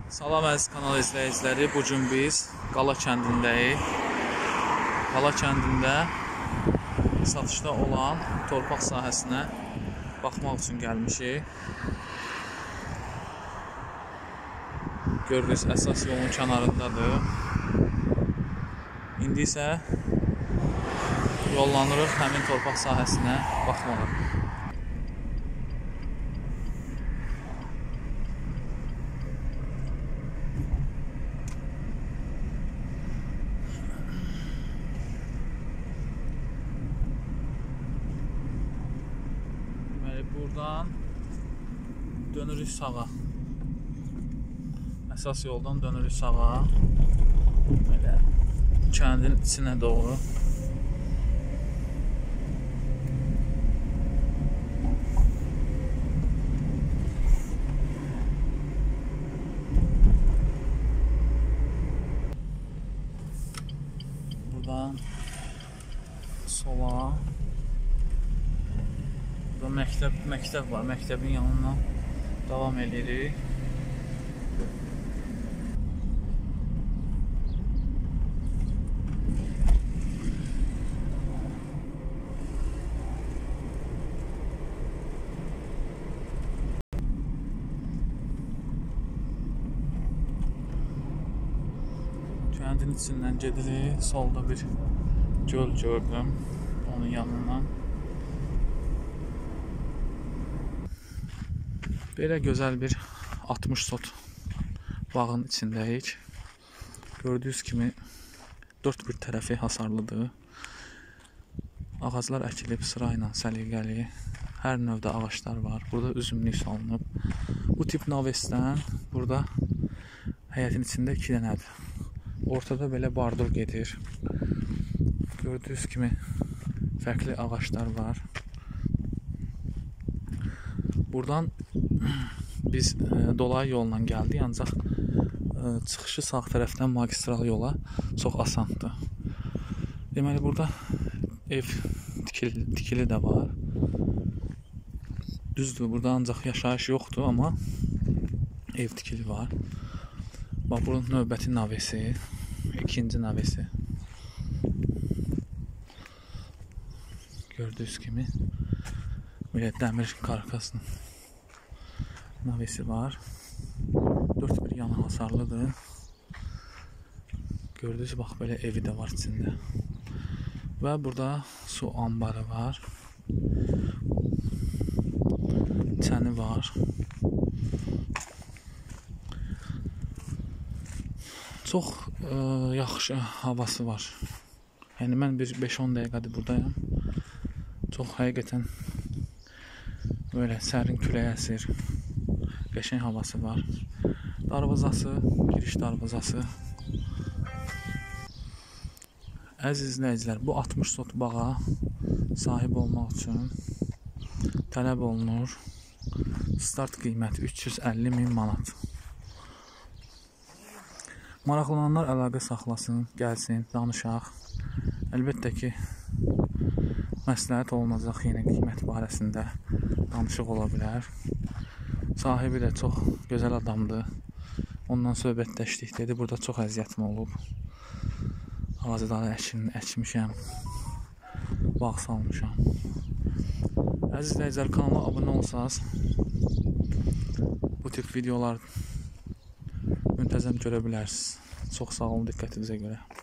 Salam əziz kanal izləyiciləri, bugün biz Qala kəndindəyik. Qala kəndində satışda olan torpaq sahəsinə baxmaq üçün gəlmişik. Gördüyünüz əsas yolun kənarındadır. İndi isə yollanırıq həmin torpaq sahəsinə baxmağa. Buradan dönürük sağa. Əsas yoldan dönürük sağa. Belə kəndin içinə doğru. Buradan sola. Burada məktəb var. Məktəbin yanından davam edirik. Kəndin içindən gedirik. Solda bir göl gördüm. Onun yanından. Belə gözəl bir 60 sot bağın içindəyik. Gördüyünüz kimi dörd bir tərəfi hasarlıdır. Ağaclar əkilib sırayla səliqəli. Hər növdə ağaçlar var. Burada üzümlük salınıb. Bu tip navesdən burada həyətin içində 2 dənədir. Ortada belə bardur gedir. Gördüyünüz kimi fərqli ağaçlar var. Buradan biz dolayı yolla gəldik, ancaq çıxışı sağ tərəfdən magistral yola çox asandır. Deməli, burada ev tikili də var. Düzdür, burada ancaq yaşayış yoxdur, amma ev tikili var. Bax, bunun növbəti navesi, ikinci navesi. Gördüyünüz kimi belə dəmir karkasının navesi var. Dörd bir yanı hasarlıdır. Gördüyünüz, bax, belə evi də var içində. Və burada su ambarı var. Çəni var. Çox yaxşı havası var. Yəni, mən bir 5-10 dəqiqədir buradayım. Çox həqiqətən böyle sərin külək əsir. Qəşəng havası var. Darvazası, giriş darvazası. Əziz izləyicilər, bu 60 sot bağa sahib olmaq üçün tələb olunur. Start qiyməti 350.000 manat. Maraqlananlar əlaqə saxlasın, gəlsin, danışaq. Əlbəttə ki, məsləhət olunacaq yeni qiymət barəsində danışıq ola bilər. Sahibi də çox gözəl adamdır. Ondan söhbətləşdik, dedi, burada çox əziyyətim olub. Ağacları əkmişəm, bağ salmışam. Əziz izləyicilər, kanala abunə olsanız, bu tip videolar müntəzəm görə bilərsiniz. Çox sağ olun diqqətinizə görə.